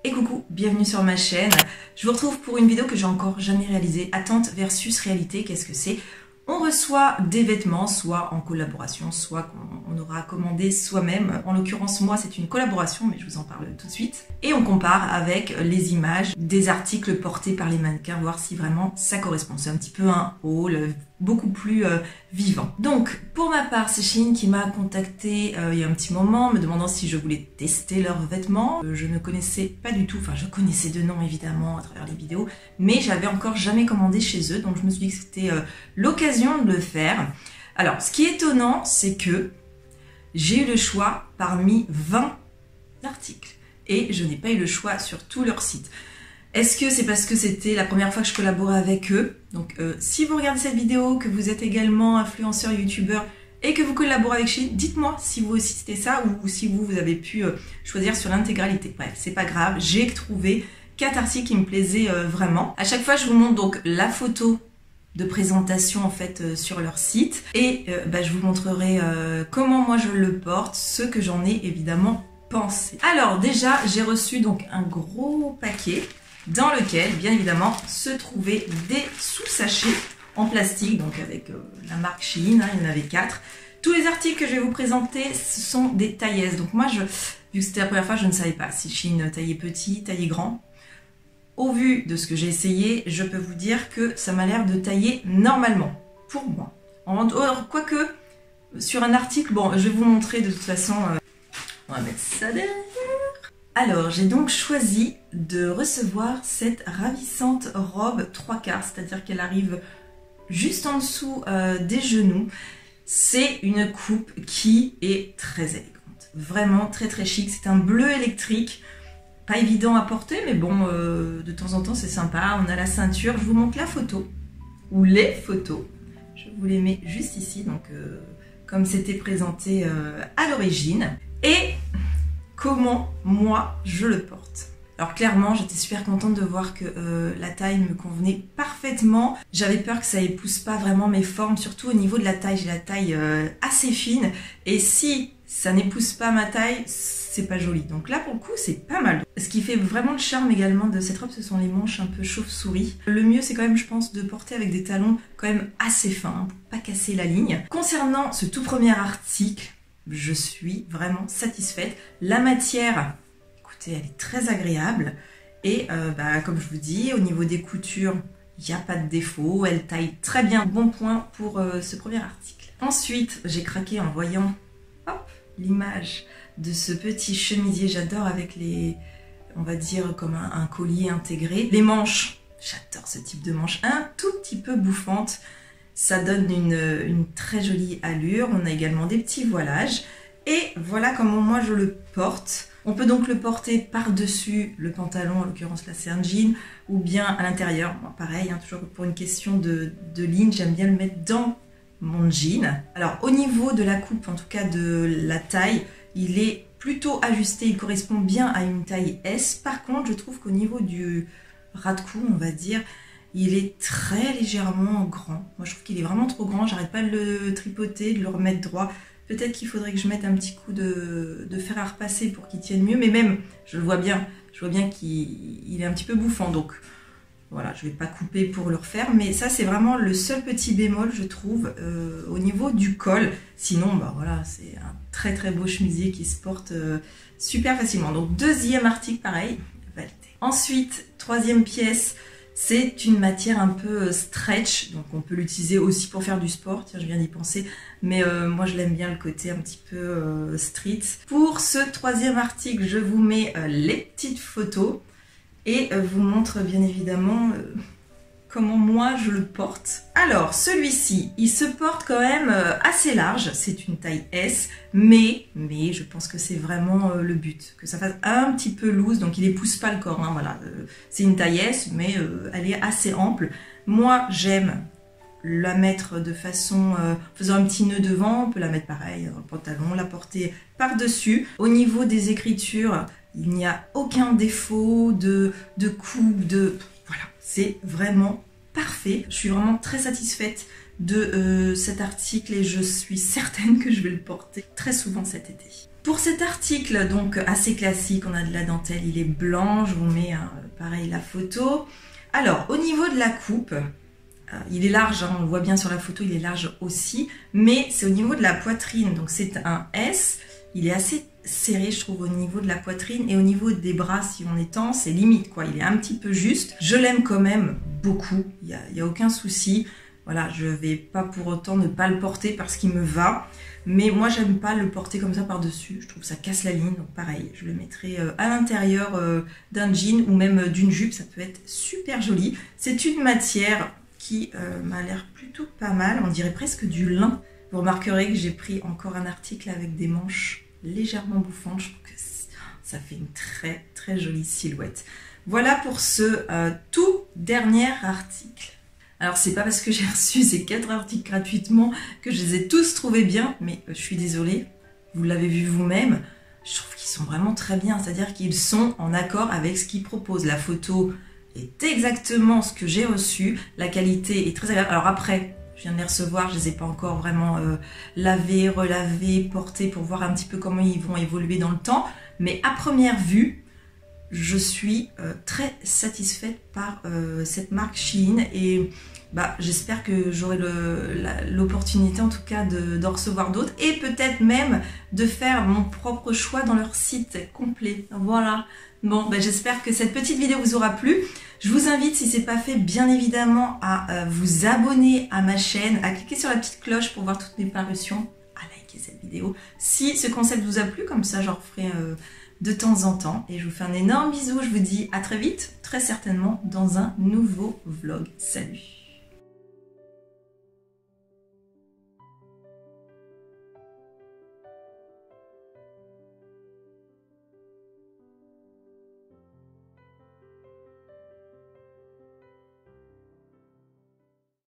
Et coucou, bienvenue sur ma chaîne. Je vous retrouve pour une vidéo que j'ai encore jamais réalisée. Attente versus réalité, qu'est-ce que c'est? On reçoit des vêtements, soit en collaboration, soit qu'on aura commandé soi-même. En l'occurrence, moi, c'est une collaboration, mais je vous en parle tout de suite. Et on compare avec les images des articles portés par les mannequins, voir si vraiment ça correspond. C'est un petit peu un haul beaucoup plus vivant. Donc, pour ma part, c'est Shein qui m'a contacté il y a un petit moment, me demandant si je voulais tester leurs vêtements. Je ne connaissais pas du tout, enfin je connaissais de nom évidemment à travers les vidéos, mais j'avais encore jamais commandé chez eux, donc je me suis dit que c'était l'occasion de le faire. Alors, ce qui est étonnant, c'est que j'ai eu le choix parmi 20 articles, et je n'ai pas eu le choix sur tout leur site. Est-ce que c'est parce que c'était la première fois que je collaborais avec eux? Donc si vous regardez cette vidéo, que vous êtes également influenceur, youtubeur et que vous collaborez avec Shein, dites-moi si vous aussi c'était ça ou si vous avez pu choisir sur l'intégralité. Bref, c'est pas grave, j'ai trouvé 4 articles qui me plaisaient vraiment. À chaque fois, je vous montre donc la photo de présentation en fait sur leur site et je vous montrerai comment moi je le porte, ce que j'en ai évidemment pensé. Alors déjà, j'ai reçu donc un gros paquet dans lequel, bien évidemment, se trouvaient des sous-sachets en plastique, donc avec la marque Shein, il y en avait 4. Tous les articles que je vais vous présenter, ce sont des tailles S. Donc moi, vu que c'était la première fois, je ne savais pas si Shein taillait petit, taillait grand. Au vu de ce que j'ai essayé, je peux vous dire que ça m'a l'air de tailler normalement, pour moi. Quoique, sur un article, bon, je vais vous montrer de toute façon, on va mettre ça derrière. Alors, j'ai donc choisi de recevoir cette ravissante robe 3/4, c'est-à-dire qu'elle arrive juste en dessous des genoux. C'est une coupe qui est très élégante, vraiment très très chic. C'est un bleu électrique, pas évident à porter, mais bon, de temps en temps c'est sympa. On a la ceinture, je vous montre la photo, ou les photos. Je vous les mets juste ici, donc comme c'était présenté à l'origine. Et comment moi je le porte. Alors clairement, j'étais super contente de voir que la taille me convenait parfaitement. J'avais peur que ça épouse pas vraiment mes formes, surtout au niveau de la taille. J'ai la taille assez fine et si ça n'épouse pas ma taille, c'est pas joli. Donc là pour le coup, c'est pas mal. Ce qui fait vraiment le charme également de cette robe, ce sont les manches un peu chauve-souris. Le mieux, c'est quand même, je pense, de porter avec des talons quand même assez fins, hein, pour pas casser la ligne. Concernant ce tout premier article, je suis vraiment satisfaite. La matière, écoutez, elle est très agréable. Et comme je vous dis, au niveau des coutures, il n'y a pas de défaut. Elle taille très bien. Bon point pour ce premier article. Ensuite, j'ai craqué en voyant l'image de ce petit chemisier. J'adore avec les, on va dire, comme un collier intégré. Les manches, j'adore ce type de manches. Un tout petit peu bouffante. Ça donne une très jolie allure. On a également des petits voilages. Et voilà comment moi je le porte. On peut donc le porter par-dessus le pantalon, en l'occurrence là c'est un jean, ou bien à l'intérieur. Bon, pareil, hein, toujours pour une question de ligne, j'aime bien le mettre dans mon jean. Alors au niveau de la coupe, en tout cas de la taille, il est plutôt ajusté. Il correspond bien à une taille S. Par contre, je trouve qu'au niveau du ras de cou, on va dire, il est très légèrement grand. Moi, je trouve qu'il est vraiment trop grand. J'arrête pas de le tripoter, de le remettre droit. Peut-être qu'il faudrait que je mette un petit coup de fer à repasser pour qu'il tienne mieux. Mais même, je le vois bien. Je vois bien qu'il est un petit peu bouffant. Donc, voilà, je vais pas couper pour le refaire. Mais ça, c'est vraiment le seul petit bémol, je trouve, au niveau du col. Sinon, voilà, c'est un très très beau chemisier qui se porte super facilement. Donc, deuxième article, pareil, validé. Ensuite, troisième pièce. C'est une matière un peu stretch, donc on peut l'utiliser aussi pour faire du sport, tiens je viens d'y penser, mais moi je l'aime bien le côté un petit peu street. Pour ce troisième article, je vous mets les petites photos et vous montre bien évidemment comment moi je le porte. Alors celui-ci, il se porte quand même assez large, c'est une taille S, mais je pense que c'est vraiment le but, que ça fasse un petit peu loose, donc il épouse pas le corps, hein, voilà. C'est une taille S, mais elle est assez ample. Moi j'aime la mettre de façon, faisant un petit nœud devant, on peut la mettre pareil dans le pantalon, la porter par-dessus. Au niveau des écritures, il n'y a aucun défaut de coupe, voilà, c'est vraiment parfait. Je suis vraiment très satisfaite de cet article et je suis certaine que je vais le porter très souvent cet été. Pour cet article, donc assez classique, on a de la dentelle, il est blanc, je vous mets pareil la photo. Alors, au niveau de la coupe, il est large, hein, on le voit bien sur la photo, il est large aussi, mais c'est au niveau de la poitrine, donc c'est un S, il est assez serré je trouve au niveau de la poitrine et au niveau des bras si on étend c'est limite quoi, il est un petit peu juste. Je l'aime quand même beaucoup, il y a aucun souci, voilà, je vais pas pour autant ne pas le porter parce qu'il me va, mais moi j'aime pas le porter comme ça par dessus, je trouve que ça casse la ligne, donc pareil je le mettrai à l'intérieur d'un jean ou même d'une jupe, ça peut être super joli. C'est une matière qui m'a l'air plutôt pas mal, on dirait presque du lin. Vous remarquerez que j'ai pris encore un article avec des manches légèrement bouffantes, je trouve que ça fait une très très jolie silhouette. Voilà pour ce tout dernier article. Alors c'est pas parce que j'ai reçu ces 4 articles gratuitement que je les ai tous trouvés bien, mais je suis désolée, vous l'avez vu vous-même, je trouve qu'ils sont vraiment très bien, c'est-à-dire qu'ils sont en accord avec ce qu'ils proposent. La photo est exactement ce que j'ai reçu, la qualité est très agréable. Alors après, je viens de les recevoir, je les ai pas encore vraiment lavés, relavés, portés pour voir un petit peu comment ils vont évoluer dans le temps. Mais à première vue, je suis très satisfaite par cette marque Shein et j'espère que j'aurai l'opportunité en tout cas d'en recevoir d'autres et peut-être même de faire mon propre choix dans leur site complet. Voilà. Bon, j'espère que cette petite vidéo vous aura plu. Je vous invite, si ce n'est pas fait, bien évidemment, à vous abonner à ma chaîne, à cliquer sur la petite cloche pour voir toutes mes parutions, à liker cette vidéo. Si ce concept vous a plu, comme ça, j'en referai de temps en temps. Et je vous fais un énorme bisou. Je vous dis à très vite, très certainement, dans un nouveau vlog. Salut!